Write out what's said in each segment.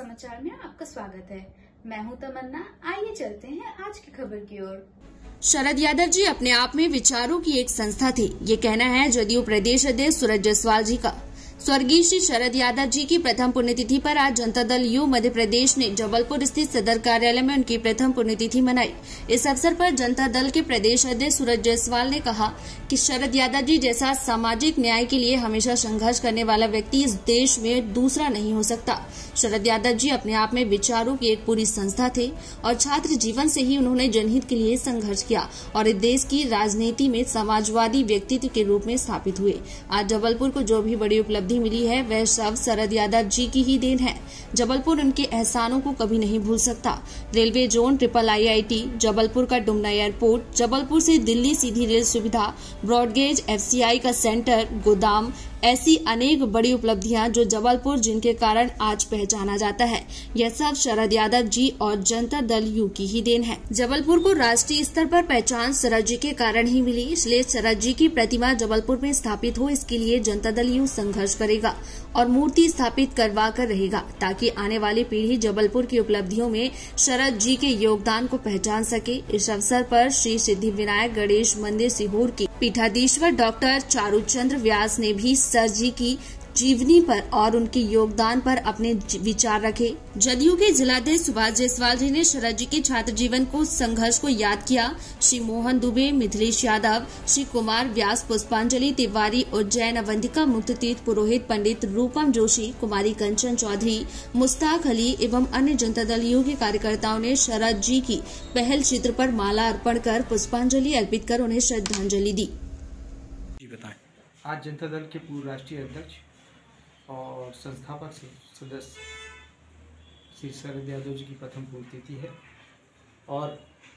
समाचार में आपका स्वागत है। मैं हूं तमन्ना। आइए चलते हैं आज की खबर की ओर। शरद यादव जी अपने आप में विचारों की एक संस्था थे, ये कहना है जदयू प्रदेश अध्यक्ष सूरज जायसवाल जी का। स्वर्गीय श्री शरद यादव जी की प्रथम पुण्यतिथि पर आज जनता दल यू मध्य प्रदेश ने जबलपुर स्थित सदर कार्यालय में उनकी प्रथम पुण्यतिथि मनाई। इस अवसर पर जनता दल के प्रदेश अध्यक्ष सूरज जायसवाल ने कहा कि शरद यादव जी जैसा सामाजिक न्याय के लिए हमेशा संघर्ष करने वाला व्यक्ति इस देश में दूसरा नहीं हो सकता। शरद यादव जी अपने आप में विचारों की एक पूरी संस्था थे और छात्र जीवन से ही उन्होंने जनहित के लिए संघर्ष किया और इस देश की राजनीति में समाजवादी व्यक्तित्व के रूप में स्थापित हुए। आज जबलपुर को जो भी बड़ी उपलब्धि मिली है वह सब शरद यादव जी की ही देन है। जबलपुर उनके एहसानों को कभी नहीं भूल सकता। Railway zone, triple IIT, Jabalpur का डुमना एयरपोर्ट, जबलपुर से दिल्ली सीधी रेल सुविधा, ब्रॉडगेज, FCI का सेंटर, गोदाम, ऐसी अनेक बड़ी उपलब्धियां जो जबलपुर जिनके कारण आज पहचाना जाता है, यह सब शरद यादव जी और जनता दल यू की ही देन है। जबलपुर को राष्ट्रीय स्तर पर पहचान शरद जी के कारण ही मिली, इसलिए शरद जी की प्रतिमा जबलपुर में स्थापित हो, इसके लिए जनता दल यू संघर्ष करेगा और मूर्ति स्थापित करवा कर रहेगा ताकि आने वाली पीढ़ी जबलपुर की उपलब्धियों में शरद जी के योगदान को पहचान सके। इस अवसर पर श्री सिद्धि विनायक गणेश मंदिर सीहोर की पीठाधीश्वर डॉक्टर चारूचंद्र व्यास ने भी सर जी की जीवनी पर और उनके योगदान पर अपने विचार रखे। जदयू के जिलाध्यक्ष सुभाष जायसवाल जी ने शरद जी के छात्र जीवन को संघर्ष को याद किया। श्री मोहन दुबे, मिथिलेश यादव, श्री कुमार व्यास, पुष्पांजलि तिवारी, उज्जैन अवंतिका मुक्ततीर्थ पुरोहित, पंडित रूपम जोशी, कुमारी कंचन चौधरी, मुस्ताक अली एवं अन्य जनता दल यू के कार्यकर्ताओं ने शरद जी की पहल चित्र पर माला अर्पण कर पुष्पांजलि अर्पित कर उन्हें श्रद्धांजलि दी। आज जनता दल के पूर्व राष्ट्रीय अध्यक्ष और संस्थापक सदस्य श्री शरद यादव जी की प्रथम पुण्यतिथि है और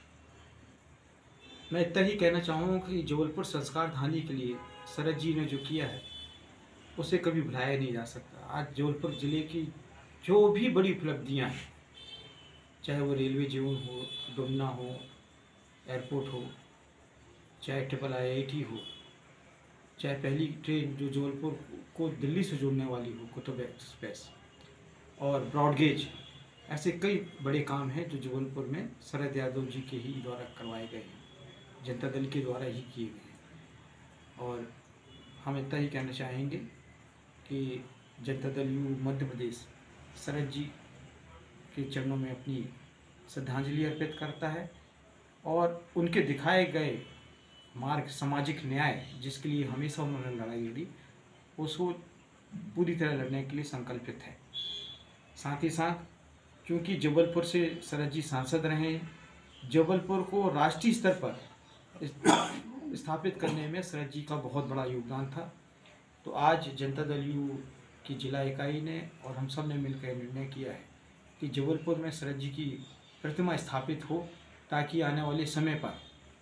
मैं इतना ही कहना चाहूँगा कि जबलपुर संस्कार धानी के लिए शरद जी ने जो किया है उसे कभी भुलाया नहीं जा सकता। आज जबलपुर जिले की जो भी बड़ी उपलब्धियाँ हैं, चाहे वो रेलवे जोन हो, डुमना हो, एयरपोर्ट हो, चाहे ट्रिपल IIT हो, चाहे पहली ट्रेन जो जबलपुर को दिल्ली से जोड़ने वाली हो, कुतुब एक्सप्रेस, और ब्रॉडगेज, ऐसे कई बड़े काम हैं जो जबलपुर में शरद यादव जी के ही द्वारा करवाए गए हैं, जनता दल के द्वारा ही किए गए हैं। और हम इतना ही कहना चाहेंगे कि जनता दल यू मध्य प्रदेश शरद जी के चरणों में अपनी श्रद्धांजलि अर्पित करता है और उनके दिखाए गए मार्ग, सामाजिक न्याय जिसके लिए हमेशा उन्होंने लड़ाई लड़ी, उसको पूरी तरह लड़ने के लिए संकल्पित है। साथ ही साथ क्योंकि जबलपुर से शरद जी सांसद रहे हैं, जबलपुर को राष्ट्रीय स्तर पर स्थापित करने में शरद जी का बहुत बड़ा योगदान था। तो आज जनता दल यू की जिला इकाई ने और हम सब ने मिलकर निर्णय किया है कि जबलपुर में शरद जी की प्रतिमा स्थापित हो ताकि आने वाले समय पर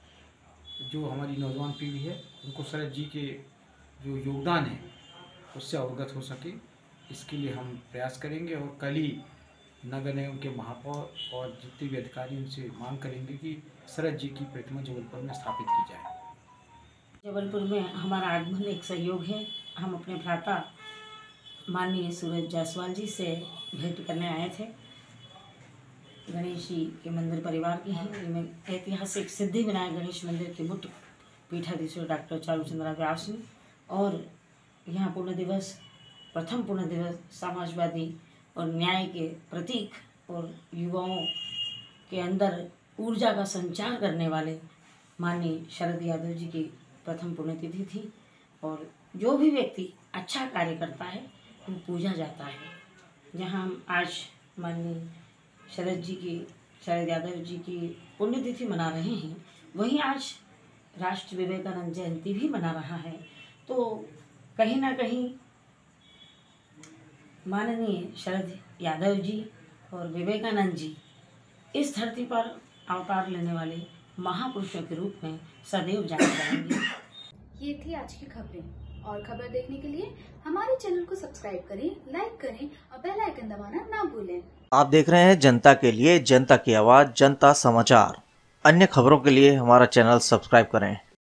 जो हमारी नौजवान पीढ़ी है उनको शरद जी के जो योगदान है उससे अवगत हो सके। इसके लिए हम प्रयास करेंगे और कल ही नगर निगम के महापौर और जितने भी अधिकारी उनसे मांग करेंगे कि शरद जी की प्रतिमा जबलपुर में स्थापित की जाए। जबलपुर में हमारा आगमन एक सहयोग है। हम अपने भ्राता माननीय सूरज जायसवाल जी से भेंट करने आए थे। गणेश जी के मंदिर परिवार की हैं, इनमें ऐतिहासिक सिद्धि विनायक गणेश मंदिर के मुख्य पीठाधीश्वर डॉक्टर चारूचंद्र व्यास ने और यहाँ पूर्ण दिवस, प्रथम पूर्ण दिवस समाजवादी और न्याय के प्रतीक और युवाओं के अंदर ऊर्जा का संचार करने वाले माननीय शरद यादव जी की प्रथम पुण्यतिथि थी और जो भी व्यक्ति अच्छा कार्य करता है वो पूजा जाता है। जहाँ हम आज माननीय शरद यादव जी की पुण्यतिथि मना रहे हैं, वहीं आज राष्ट्र विवेकानंद जयंती भी मना रहा है। तो कहीं ना कहीं माननीय शरद यादव जी और विवेकानंद जी इस धरती पर अवतार लेने वाले महापुरुषों के रूप में सदैव जाने जाएंगे। ये थी आज की खबरें और खबर देखने के लिए हमारे चैनल को सब्सक्राइब करें, लाइक करें और बेल आइकन दबाना ना भूलें। आप देख रहे हैं जनता के लिए, जनता की आवाज, जनता समाचार। अन्य खबरों के लिए हमारा चैनल सब्सक्राइब करें।